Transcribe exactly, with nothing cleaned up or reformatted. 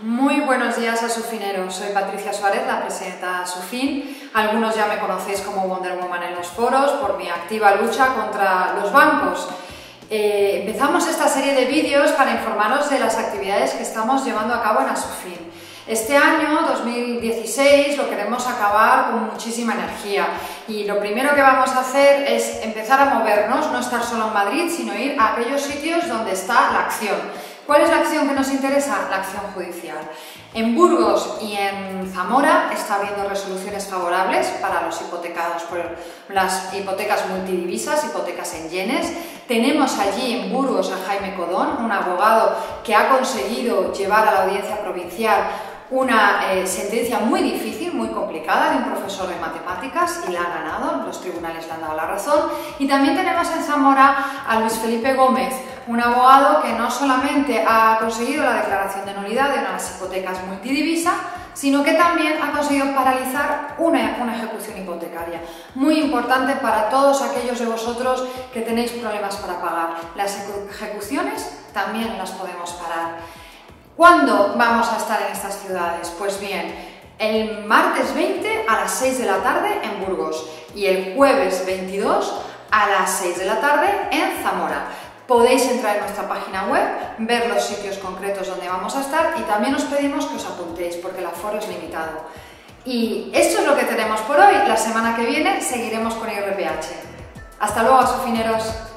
Muy buenos días, asufineros. Soy Patricia Suárez, la presidenta de Asufin. Algunos ya me conocéis como Wonder Woman en los foros por mi activa lucha contra los bancos. Eh, empezamos esta serie de vídeos para informaros de las actividades que estamos llevando a cabo en Asufin. Este año, dos mil dieciséis, lo queremos acabar con muchísima energía y lo primero que vamos a hacer es empezar a movernos, no estar solo en Madrid, sino ir a aquellos sitios donde está la acción. ¿Cuál es la acción que nos interesa? La acción judicial. En Burgos y en Zamora está habiendo resoluciones favorables para los hipotecados por las hipotecas multidivisas, hipotecas en yenes. Tenemos allí en Burgos a Jaime Codón, un abogado que ha conseguido llevar a la audiencia provincial una eh, sentencia muy difícil, muy complicada, de un profesor de matemáticas, y la ha ganado, los tribunales le han dado la razón. Y también tenemos en Zamora a Luis Felipe Gómez, un abogado que no solamente ha conseguido la declaración de nulidad de unas hipotecas multidivisa, sino que también ha conseguido paralizar una, una ejecución hipotecaria. Muy importante para todos aquellos de vosotros que tenéis problemas para pagar. Las ejecuciones también las podemos parar. ¿Cuándo vamos a estar en estas ciudades? Pues bien, el martes veinte a las seis de la tarde en Burgos y el jueves veintidós a las seis de la tarde en Zamora. Podéis entrar en nuestra página web, ver los sitios concretos donde vamos a estar y también os pedimos que os apuntéis porque el aforo es limitado. Y esto es lo que tenemos por hoy. La semana que viene seguiremos con I R P H. Hasta luego, asufineros.